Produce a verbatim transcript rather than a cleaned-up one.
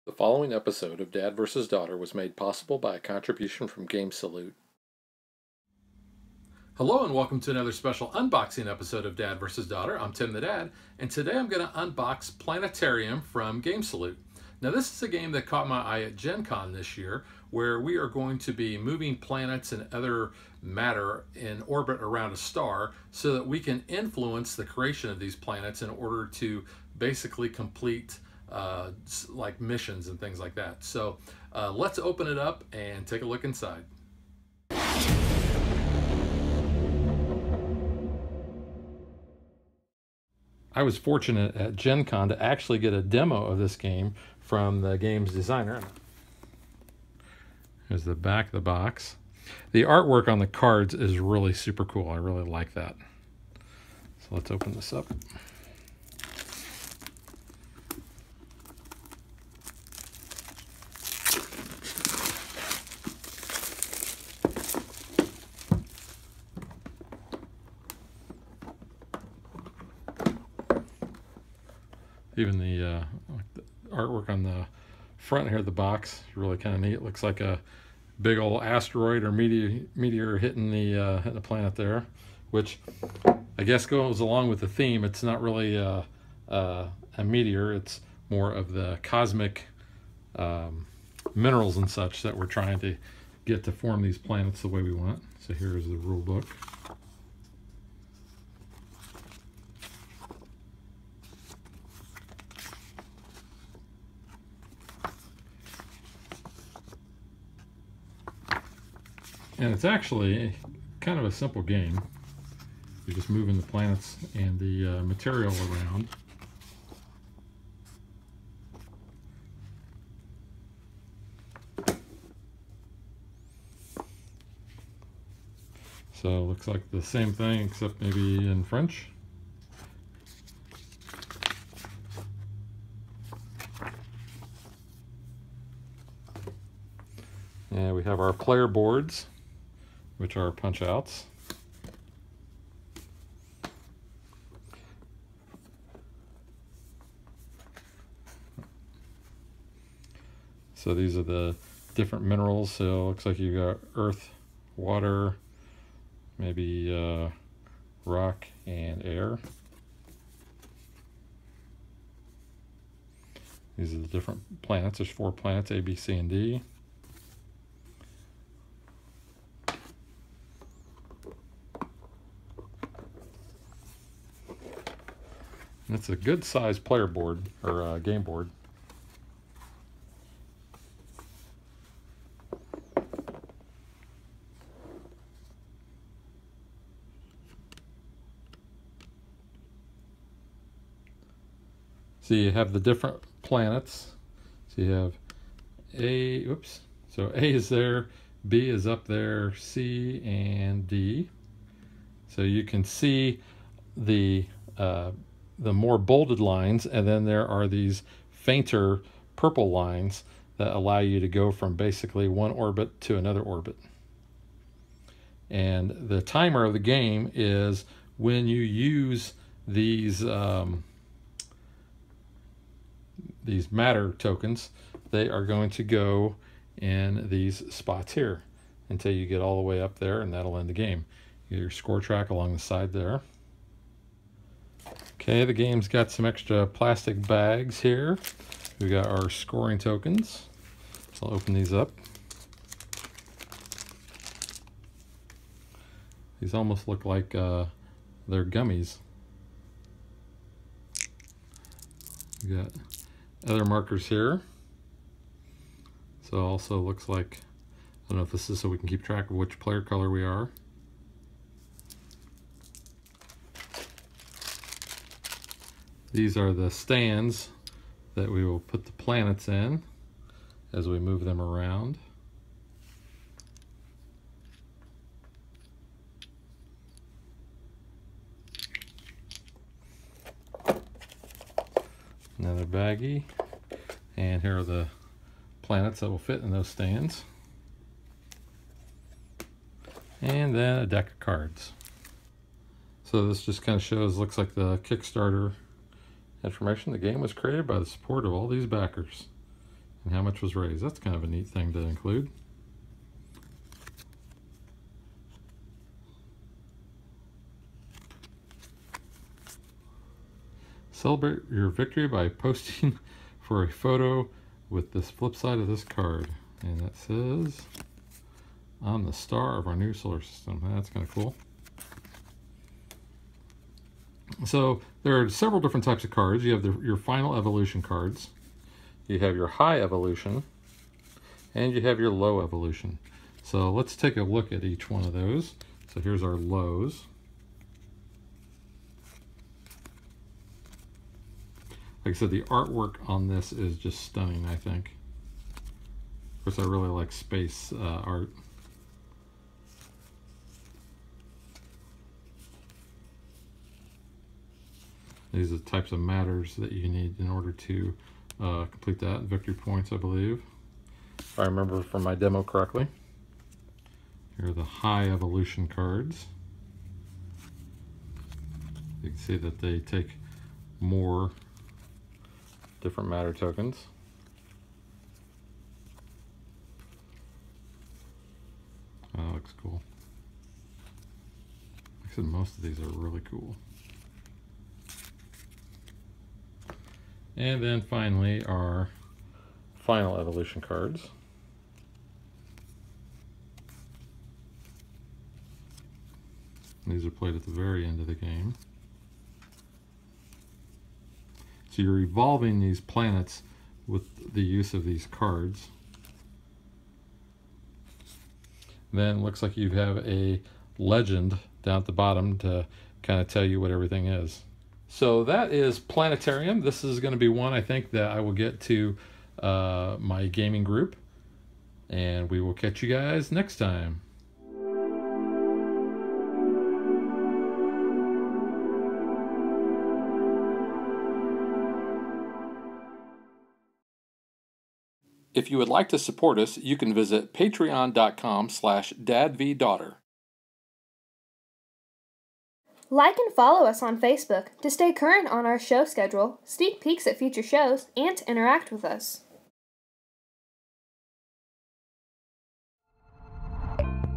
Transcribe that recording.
The following episode of Dad versus. Daughter was made possible by a contribution from Game Salute. Hello and welcome to another special unboxing episode of Dad versus. Daughter. I'm Tim the Dad, and today I'm going to unbox Planetarium from Game Salute. Now this is a game that caught my eye at Gen Con this year, where we are going to be moving planets and other matter in orbit around a star so that we can influence the creation of these planets in order to basically complete uh, like missions and things like that. So uh, let's open it up and take a look inside. I was fortunate at Gen Con to actually get a demo of this game from the game's designer. Here's the back of the box. The artwork on the cards is really super cool. I really like that. So let's open this up. Even the, uh, the artwork on the front here of the box is really kind of neat. It looks like a big old asteroid or meteor, meteor hitting the uh, hitting the planet there, which I guess goes along with the theme. It's not really a, a, a meteor. It's more of the cosmic um, minerals and such that we're trying to get to form these planets the way we want. So here's the rule book. And it's actually kind of a simple game. You're just moving the planets and the uh, material around. So it looks like the same thing except maybe in French. And we have our player boards, which are punch outs. So these are the different minerals. So it looks like you got earth, water, maybe uh, rock and air. These are the different planets. There's four planets, A, B, C, and D. It's a good sized player board or uh, game board. So you have the different planets. So you have A, oops. So A is there, B is up there, C and D. So you can see the uh, the more bolded lines, and then there are these fainter purple lines that allow you to go from basically one orbit to another orbit. And the timer of the game is when you use these um, these matter tokens, they are going to go in these spots here until you get all the way up there, and that'll end the game. You get your score track along the side there. Okay, the game's got some extra plastic bags here. We got our scoring tokens. So I'll open these up. These almost look like uh, they're gummies. We got other markers here. So it also looks like, I don't know if this is so we can keep track of which player color we are. These are the stands that we will put the planets in as we move them around. Another baggie. And here are the planets that will fit in those stands. And then a deck of cards. So this just kind of shows, looks like the Kickstarter information. The game was created by the support of all these backers. and how much was raised. That's kind of a neat thing to include. Celebrate your victory by posting for a photo with this flip side of this card. And that says, "I'm the star of our new solar system." That's kind of cool. So there are several different types of cards. You have the, your final evolution cards. You have your high evolution. And you have your low evolution. So let's take a look at each one of those. So here's our lows. Like I said, the artwork on this is just stunning, I think. Of course, I really like space uh, art. These are the types of matters that you need in order to uh, complete that. Victory points, I believe, if I remember from my demo correctly. Here are the high evolution cards. You can see that they take more different matter tokens. Oh, that looks cool. Like I said, most of these are really cool. And then finally our final evolution cards. These are played at the very end of the game. So you're evolving these planets with the use of these cards. Then looks like you have a legend down at the bottom to kind of tell you what everything is. So that is Planetarium. This is going to be one I think that I will get to uh, my gaming group. And we will catch you guys next time. If you would like to support us, you can visit patreon dot com slash dadvdaughter. Like and follow us on Facebook to stay current on our show schedule, sneak peeks at future shows, and to interact with us.